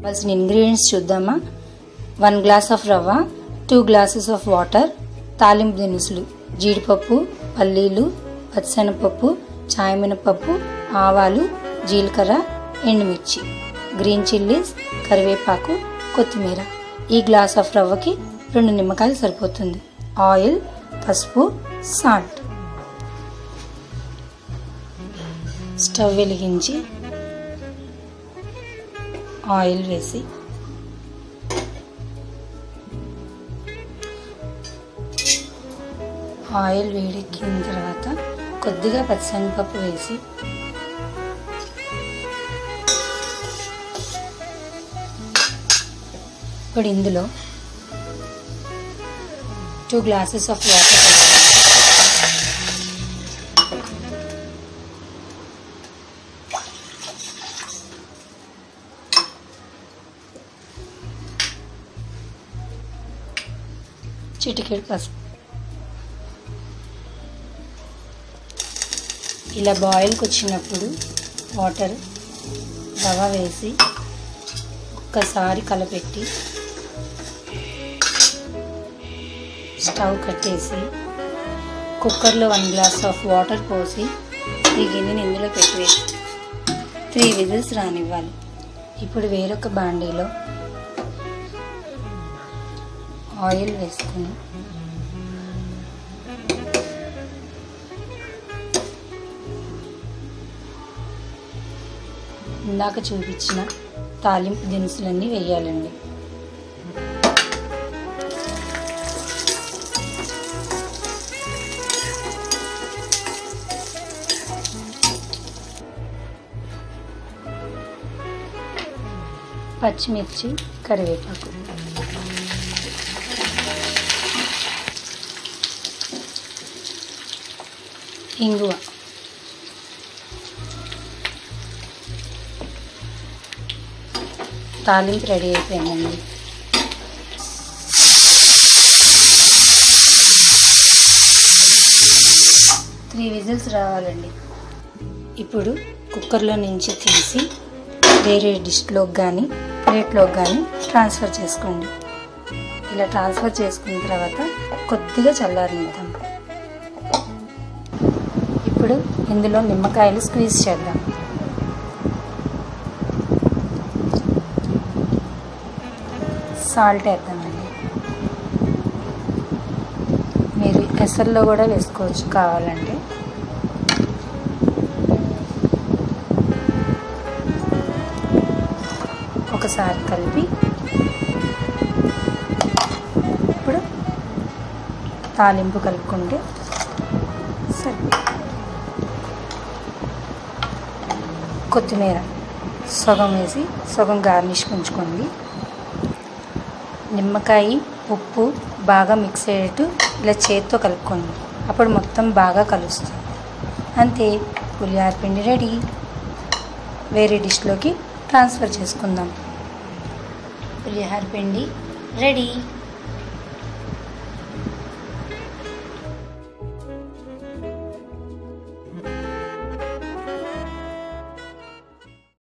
కావాల్సిన ఇంగ్రీడియంట్స్ చూద్దామా. 1 glass of రవ్వ, 2 గ్లాసెస్ ఆఫ్ వాటర్, తాలింపు దినుసులు జీడిపప్పు, పల్లీలు, పచ్చిశనగపప్పు, చాయ్ మినపప్పు, ఆవాలు, జీలకర్ర, ఎండుమిర్చి, గ్రీన్ చిల్లీస్, కరివేపాకు, కొత్తిమీర. ఈ గ్లాస్ ఆఫ్ రవ్వకి 2 నిమ్మకాయలు సరిపోతుంది. ఆయిల్, పసుపు, సాల్ట్. స్టవ్ వెలిగించి ఆయిల్ వేసి ఆయిల్ వేడెక్కిన తర్వాత కొద్దిగా పచ్చిశనగపప్పు వేసి ఇప్పుడు ఇందులో 2 గ్లాసెస్ ఆఫ్ వాటర్ చిటికెడు పసుపు. ఇలా బాయిల్కి వచ్చినప్పుడు వాటర్ రవ్వ వేసి ఒక్కసారి కలపెట్టి స్టవ్ కట్టేసి కుక్కర్లో 1 గ్లాస్ ఆఫ్ వాటర్ పోసి ఈ గిన్నెని ఇందులో పెట్టేసి 3 విజిల్స్ రానివ్వాలి. ఇప్పుడు వేరొక బాండీలో ఆయిల్ వేసుకుని ఇందాక చూపించిన తాలింపు దినుసులన్నీ వేయాలండి. పచ్చిమిర్చి, కరివేపాకు. ఇంగువ. తాలింపు రెడీ అయిపోయిందండి. త్రీ విజిల్స్ రావాలండి. ఇప్పుడు కుక్కర్లో నుంచి తీసి వేరే డిష్లోకి కానీ ప్లేట్లోకి కానీ ట్రాన్స్ఫర్ చేసుకోండి. ఇలా ట్రాన్స్ఫర్ చేసుకున్న తర్వాత కొద్దిగా చల్లారనిద్దాం. ఇప్పుడు ఇందులో నిమ్మకాయలు స్క్వీజ్ చేద్దాం. సాల్ట్ వేద్దామండి. మీరు ఎసర్లో కూడా వేసుకోవచ్చు కావాలంటే. ఒకసారి కలిపి ఇప్పుడు తాలింపు కలుపుకుంటే సరే. కొత్తిమీర సగం వేసి సగం గార్నిష్ ఉంచుకోండి. నిమ్మకాయ, ఉప్పు బాగా మిక్స్ అయ్యేట్టు ఇలా చేతితో కలుపుకోండి. అప్పుడు మొత్తం బాగా కలుస్తుంది. అంతే, పులిహార పిండి రెడీ. వేరే డిష్లోకి ట్రాన్స్ఫర్ చేసుకుందాం. పులిహార పిండి రెడీ.